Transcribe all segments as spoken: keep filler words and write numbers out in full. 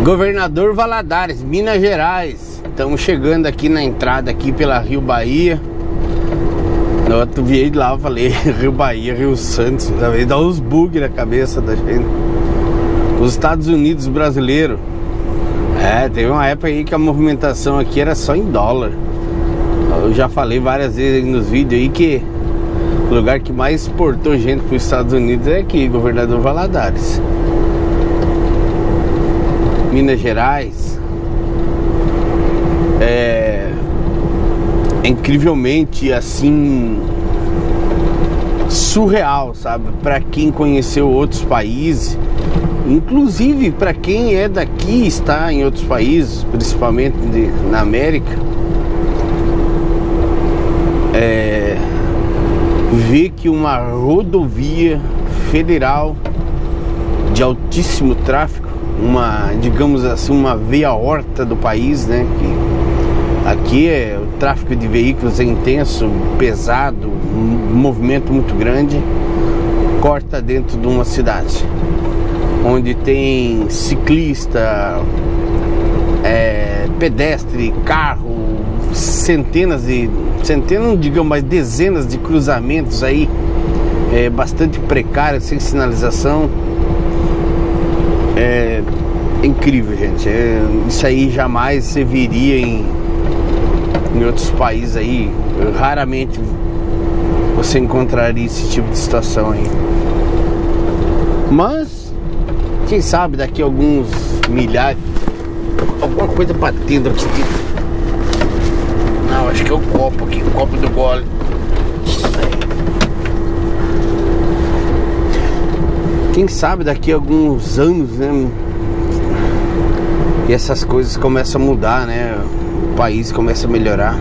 Governador Valadares, Minas Gerais. Estamos chegando aqui na entrada aqui pela Rio Bahia. No outro vi lá, eu falei Rio Bahia, Rio Santos. Dá uns bugs na cabeça da gente. Os Estados Unidos brasileiros. É, teve uma época aí que a movimentação aqui era só em dólar. Eu já falei várias vezes aí nos vídeos aí que o lugar que mais exportou gente para os Estados Unidos é aqui, Governador Valadares. Minas Gerais é, é incrivelmente assim surreal, sabe? Para quem conheceu outros países, inclusive para quem é daqui, está em outros países, principalmente de, na América, é, ver que uma rodovia federal de altíssimo tráfego, uma, digamos assim, uma veia horta do país, né? Que aqui é, o tráfego de veículos é intenso, pesado, um movimento muito grande, corta dentro de uma cidade, onde tem ciclista, é, pedestre, carro, centenas de, centenas, digamos, mas dezenas de cruzamentos aí, é, bastante precários, sem sinalização. É incrível, gente. É, isso aí jamais você viria em, em outros países aí. Raramente você encontraria esse tipo de situação aí. Mas quem sabe daqui a alguns milhares, alguma coisa batendo aqui dentro. Não, acho que é o copo aqui, o copo do gole. Quem sabe daqui a alguns anos, né? E essas coisas começam a mudar, né? O país começa a melhorar.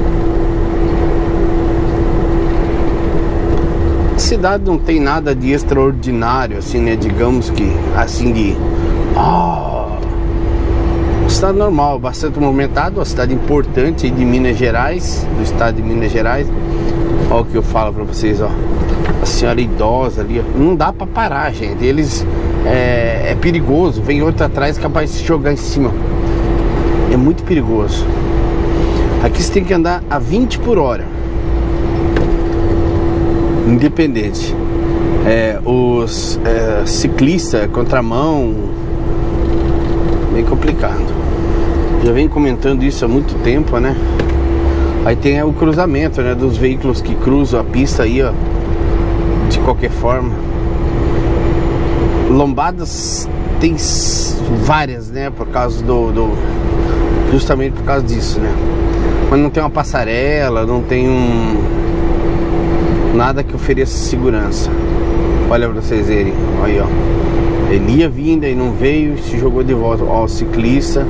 A cidade não tem nada de extraordinário, assim, né? Digamos que, assim, de... Oh, uma cidade normal, bastante movimentada, uma cidade importante de Minas Gerais, do estado de Minas Gerais. Olha o que eu falo pra vocês, ó. A senhora idosa ali, ó. Não dá pra parar, gente. Eles... É, é perigoso. Vem outro atrás capaz de se jogar em cima. É muito perigoso. Aqui você tem que andar a vinte por hora. Independente. É, os é, ciclistas, contramão, bem complicado. Já venho comentando isso há muito tempo, né? Aí tem o cruzamento, né? Dos veículos que cruzam a pista aí, ó. De qualquer forma. Lombadas tem várias, né? Por causa do, do... Justamente por causa disso, né? Mas não tem uma passarela, não tem um... Nada que ofereça segurança. Olha pra vocês verem. Aí, ó. Ele ia vindo e não veio, se jogou de volta. Ó, o ciclista.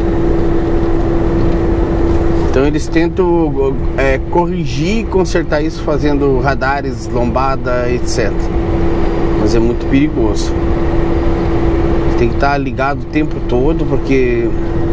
Então eles tentam é, corrigir e consertar isso fazendo radares, lombada, etcétera. Mas é muito perigoso. Tem que estar ligado o tempo todo, porque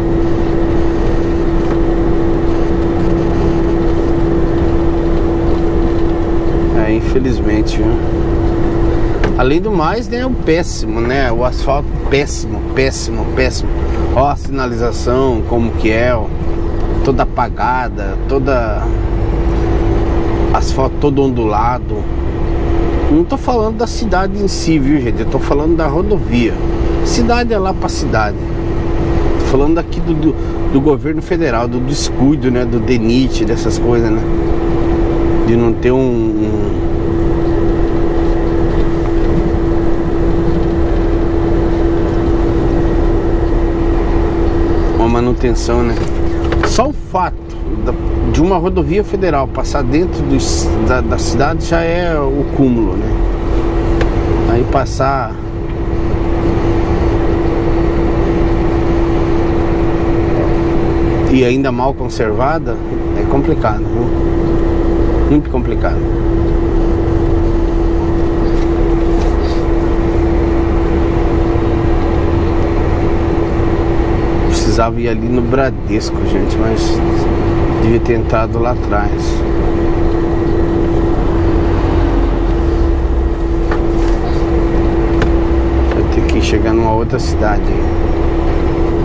é, infelizmente, viu? Além do mais, né, o péssimo, né? O asfalto péssimo, péssimo, péssimo. Ó a sinalização, como que é, ó. Toda apagada, toda... Asfalto todo ondulado. Não tô falando da cidade em si, viu, gente? Eu tô falando da rodovia. Cidade é lá pra cidade. Tô falando aqui do, do, do governo federal, do descuido, né? Do D N I T, dessas coisas, né? De não ter um... um... uma manutenção, né? Só o fato da, de uma rodovia federal passar dentro dos, da, da cidade já é o cúmulo, né? Aí passar e ainda mal conservada é complicado, viu? Muito complicado. Precisava ir ali no Bradesco, gente, mas devia ter entrado lá atrás. Vai ter que chegar numa outra cidade.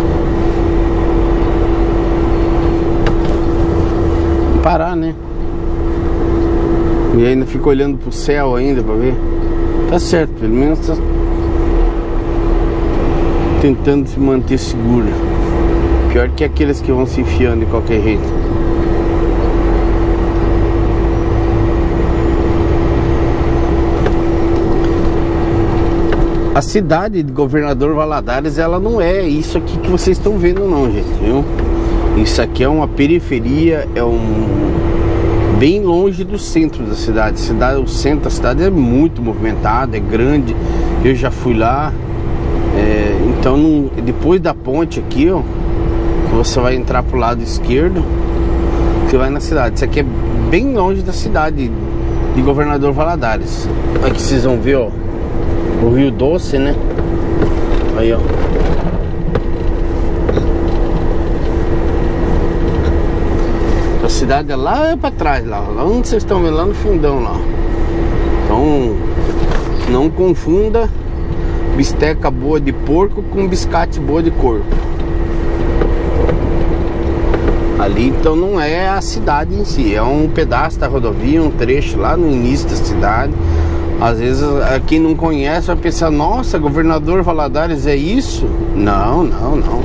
E ainda fica olhando pro céu ainda pra ver. Tá certo, pelo menos tá tentando se manter seguro. Pior que aqueles que vão se enfiando de qualquer jeito. A cidade de Governador Valadares, ela não é isso aqui que vocês estão vendo não, gente, viu? Isso aqui é uma periferia, é um bem longe do centro da cidade. cidade o centro da cidade é muito movimentado, é grande. Eu já fui lá. É, então, não, depois da ponte aqui, ó, você vai entrar pro lado esquerdo, você vai na cidade. Isso aqui é bem longe da cidade de Governador Valadares. Aqui vocês vão ver, ó, o Rio Doce, né? Aí, ó. A cidade é lá pra trás, lá, lá onde vocês estão vendo, lá no fundão lá. Então, não confunda bisteca boa de porco com biscate boa de corpo. Ali então não é a cidade em si, é um pedaço da rodovia, um trecho lá no início da cidade. Às vezes quem não conhece vai pensar, nossa, Governador Valadares é isso? Não, não, não.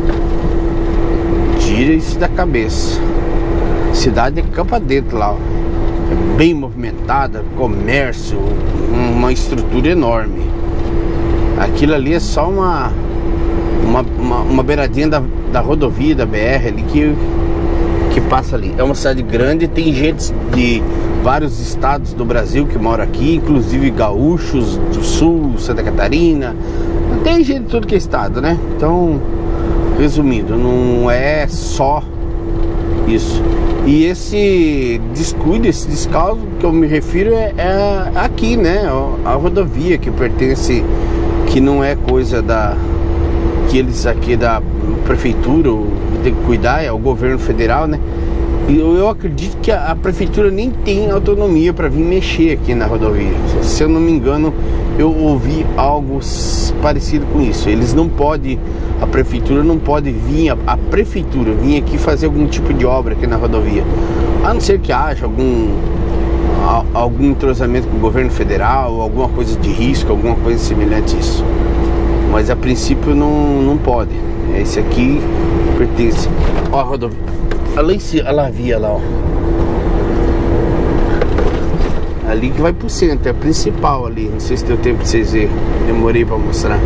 Tira isso da cabeça. Cidade é campo dentro lá, ó. É bem movimentada, comércio, uma estrutura enorme. Aquilo ali é só uma uma, uma, uma beiradinha da, da rodovia, da B R ali que, que passa ali. É uma cidade grande, tem gente de vários estados do Brasil que mora aqui, inclusive gaúchos do sul, Santa Catarina. Tem gente de tudo que é estado, né? Então, resumindo, não é só isso. E esse descuido, esse descaso que eu me refiro é, é aqui, né? A rodovia que pertence, que não é coisa da que eles aqui da prefeitura tem que cuidar, é o governo federal, né? E eu, eu acredito que a, a prefeitura nem tem autonomia para vir mexer aqui na rodovia. Se eu não me engano, eu ouvi algo parecido com isso. Eles não podem, a prefeitura não pode vir, a, a prefeitura vir aqui fazer algum tipo de obra aqui na rodovia, a não ser que haja algum a, algum entrosamento com o governo federal, alguma coisa de risco, alguma coisa semelhante a isso. Mas a princípio não, não pode. Esse aqui pertence. Ó a rodovia. Além de a via lá, ó. Ali que vai pro centro, é a principal ali. Não sei se deu tempo de vocês verem. Demorei pra mostrar.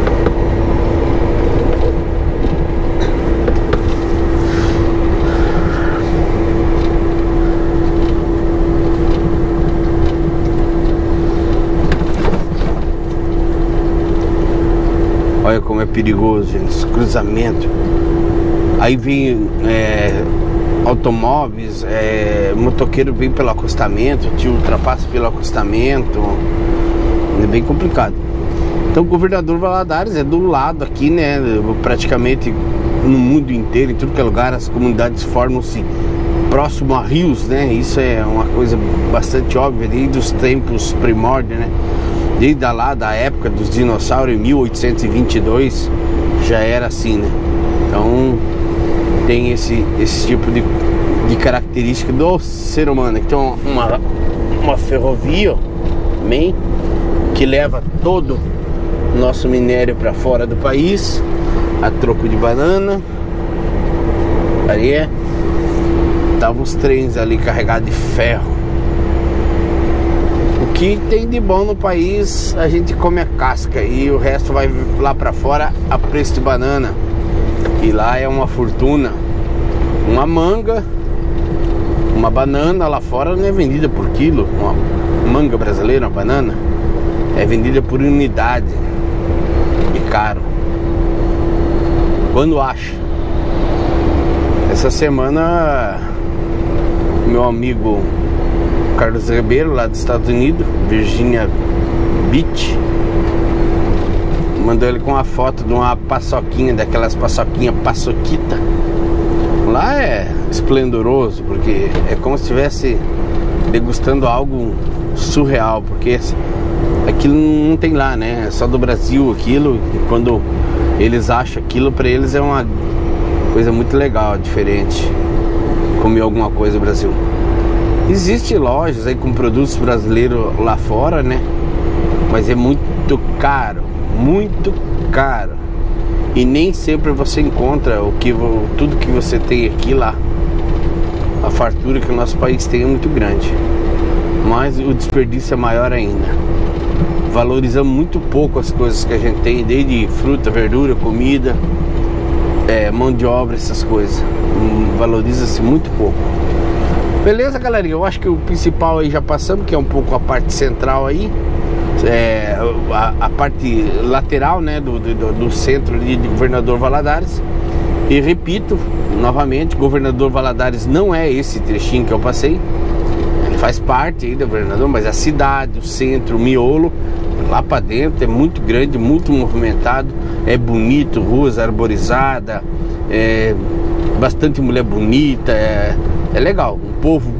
Olha como é perigoso, gente, esse cruzamento. Aí vem é, automóveis, é, motoqueiro vem pelo acostamento, te ultrapassa pelo acostamento. É bem complicado. Então o Governador Valadares é do lado aqui, né? Praticamente no mundo inteiro, em tudo que é lugar, as comunidades formam-se próximo a rios, né? Isso é uma coisa bastante óbvia desde os tempos primórdios, né? Desde lá da época dos dinossauros, em mil oitocentos e vinte e dois, já era assim, né? Então tem esse, esse tipo de, de característica do ser humano. Então uma, uma ferrovia também que leva todo o nosso minério para fora do país a troco de banana. Ali é, tava os trens ali carregados de ferro. O que tem de bom no país, a gente come a casca e o resto vai lá para fora a preço de banana. E lá é uma fortuna. Uma manga, uma banana lá fora não é vendida por quilo. Uma manga brasileira, uma banana, é vendida por unidade. E caro. Quando acha. Essa semana, meu amigo Carlos Ribeiro, lá dos Estados Unidos, Virginia Beach, mandou ele com uma foto de uma paçoquinha, daquelas paçoquinhas paçoquita. Lá é esplendoroso, porque é como se estivesse degustando algo surreal, porque aquilo não tem lá, né? É só do Brasil aquilo, e quando eles acham aquilo, pra eles é uma coisa muito legal, diferente. Comer alguma coisa do Brasil. Existem lojas aí com produtos brasileiros lá fora, né? Mas é muito caro, muito caro. E nem sempre você encontra o que, tudo que você tem aqui lá. A fartura que o nosso país tem é muito grande, mas o desperdício é maior ainda. Valorizamos muito pouco as coisas que a gente tem, desde fruta, verdura, comida, é, mão de obra, essas coisas. Valoriza-se muito pouco. Beleza, galerinha? Eu acho que o principal aí já passamos, que é um pouco a parte central aí, é, a, a parte lateral, né, do, do, do centro ali de Governador Valadares. E repito novamente, Governador Valadares não é esse trechinho que eu passei. Ele faz parte aí do Governador, mas a cidade, o centro, o miolo, lá para dentro é muito grande, muito movimentado, é bonito, ruas arborizadas, é bastante mulher bonita, é, é legal. O povo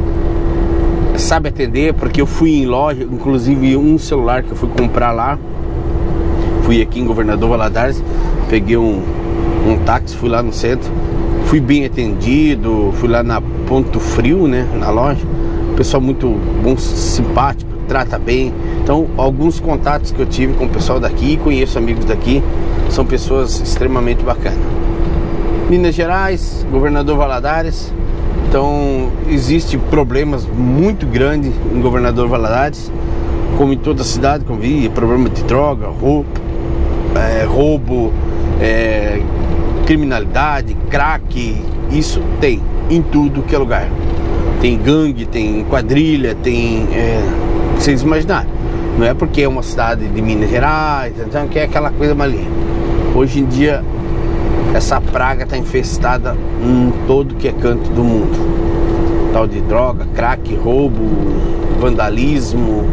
sabe atender, porque eu fui em loja, inclusive um celular que eu fui comprar lá, fui aqui em Governador Valadares, peguei um, um táxi, fui lá no centro, fui bem atendido, fui lá na Ponto Frio, né, na loja, pessoal muito bom, simpático, trata bem. Então, alguns contatos que eu tive com o pessoal daqui, conheço amigos daqui, são pessoas extremamente bacanas. Minas Gerais, Governador Valadares. Então, existe problemas muito grandes em Governador Valadares, como em toda a cidade, como vi, problema de droga, roubo, é, roubo é, criminalidade, crack, isso tem em tudo que é lugar. Tem gangue, tem quadrilha, tem... É, vocês imaginarem, não é porque é uma cidade de Minas Gerais, então que é aquela coisa malinha. Hoje em dia, essa praga está infestada em todo que é canto do mundo. Tal de droga, crack, roubo, vandalismo.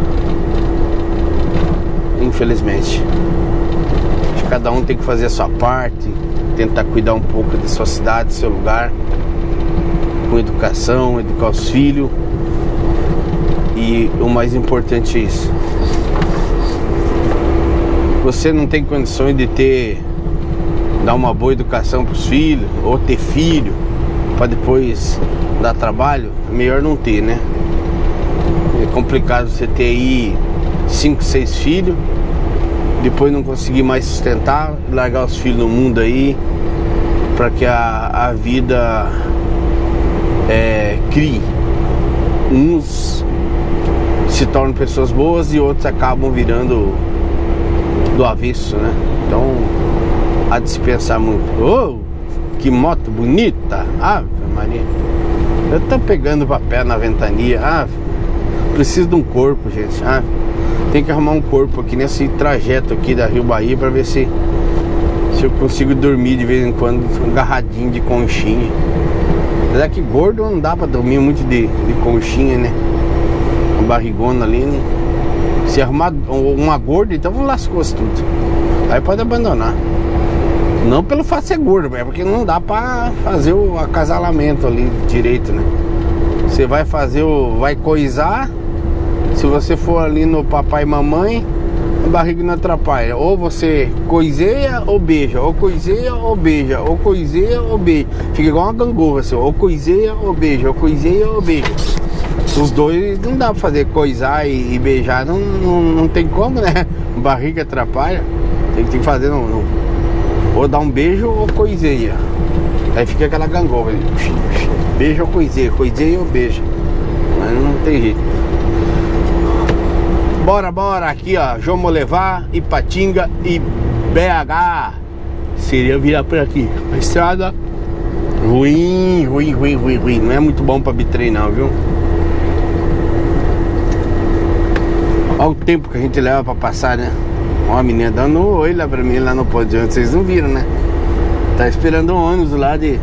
Infelizmente. Acho que cada um tem que fazer a sua parte, tentar cuidar um pouco da sua cidade, do seu lugar, com educação, educar os filhos. E o mais importante é isso. Você não tem condições de ter, dar uma boa educação para os filhos, ou ter filho para depois dar trabalho, melhor não ter, né? É complicado você ter aí cinco, seis filhos, depois não conseguir mais sustentar, largar os filhos no mundo aí, para que a, a vida é, crie. Uns se tornam pessoas boas e outros acabam virando do avesso, né? Então, há de se pensar muito. Oh, que moto bonita! Ave Maria! Eu tô pegando papel na ventania. Ah, preciso de um corpo, gente. Ah, tem que arrumar um corpo aqui nesse trajeto aqui da Rio Bahia para ver se se eu consigo dormir de vez em quando agarradinho de conchinha. Apesar que gordo não dá pra dormir muito de, de conchinha, né? Uma barrigona ali, né? Se arrumar uma gorda, então lascou-se tudo. Aí pode abandonar. Não pelo fato de ser gordo, é porque não dá pra fazer o acasalamento ali direito, né? Você vai fazer o... vai coisar. Se você for ali no papai e mamãe, a barriga não atrapalha. Ou você coiseia ou beija, ou coiseia ou beija, ou coiseia ou beija. Fica igual uma gangorra assim, ou coiseia ou beija, ou coiseia ou beija. Os dois não dá pra fazer coisar e, e beijar, não, não, não tem como, né? Barriga atrapalha. Tem que fazer no, no, ou dar um beijo ou coiseia. Aí fica aquela gangorra. Beijo ou coiseia, coiseia ou beija. Mas não tem jeito. Bora, bora, aqui ó, João Molevá, Ipatinga e B H. Seria virar por aqui. A estrada ruim, ruim, ruim, ruim, ruim. Não é muito bom pra bitrem não, viu? Olha o tempo que a gente leva pra passar, né? Ó, a menina dando um oi lá pra mim, lá no ponto de ônibus. Vocês não viram, né? Tá esperando um ônibus lá de...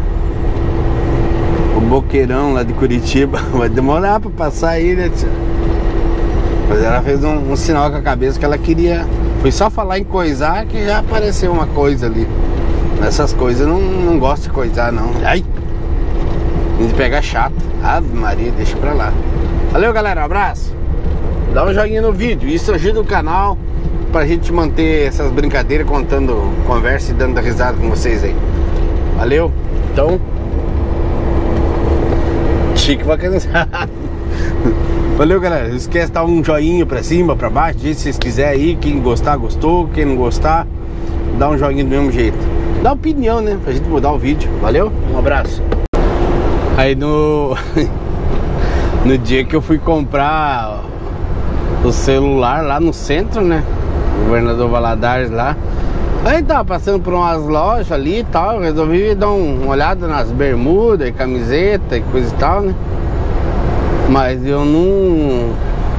o Boqueirão lá de Curitiba. Vai demorar pra passar aí, né, tia? Mas ela fez um, um sinal com a cabeça que ela queria. Foi só falar em coisar que já apareceu uma coisa ali. Essas coisas eu não, não gosto de coisar, não. Ai! De pegar chato. Ave Maria, deixa pra lá. Valeu, galera, um abraço. Dá um joinha no vídeo, isso ajuda o canal pra gente manter essas brincadeiras, contando conversa e dando risada com vocês aí. Valeu, então Chique pra cansado. Valeu, galera. Não esquece de dar um joinha pra cima, pra baixo, do jeito que vocês quiserem aí. Quem gostar, gostou. Quem não gostar, dá um joinha do mesmo jeito. Dá opinião, né? Pra gente mudar o vídeo. Valeu? Um abraço. Aí no... no dia que eu fui comprar o celular lá no centro, né? Governador Valadares lá. Aí tava passando por umas lojas ali e tal. Resolvi dar uma olhada nas bermudas e camiseta e coisa e tal, né? Mas eu não...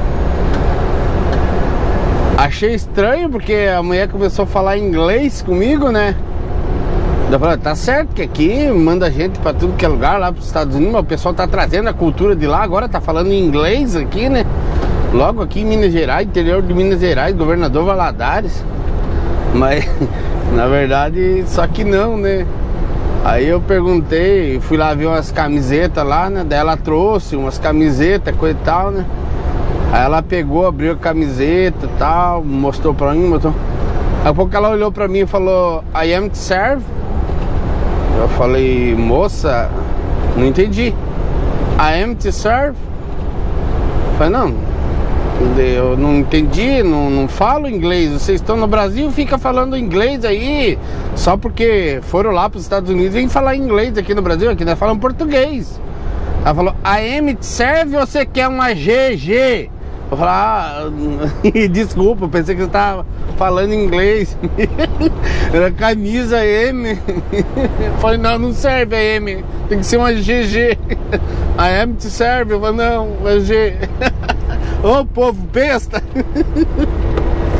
Achei estranho porque a mulher começou a falar inglês comigo, né? Eu falei, tá certo que aqui manda gente pra tudo que é lugar lá pros Estados Unidos, mas o pessoal tá trazendo a cultura de lá, agora tá falando inglês aqui, né? Logo aqui em Minas Gerais, interior de Minas Gerais, Governador Valadares. Mas, na verdade, só que não, né? Aí eu perguntei, fui lá ver umas camisetas lá, né? Daí ela trouxe umas camisetas, coisa e tal, né? Aí ela pegou, abriu a camiseta e tal, mostrou pra mim, mostrou. Daqui a pouco ela olhou pra mim e falou, I am to serve. Eu falei, moça, não entendi. I am to serve? Eu falei, não, eu não entendi, não, não falo inglês. Vocês estão no Brasil e ficam falando inglês aí. Só porque foram lá para os Estados Unidos, vem falar inglês aqui no Brasil, aqui nós falamos português. Ela falou, I am to serve ou você quer uma G G? Eu falei, ah, desculpa, pensei que você estava falando inglês. Era camisa M. Eu falei, não, não serve a M, tem que ser uma G G. I am to serve. Eu falei, não, é G. Ô, povo besta.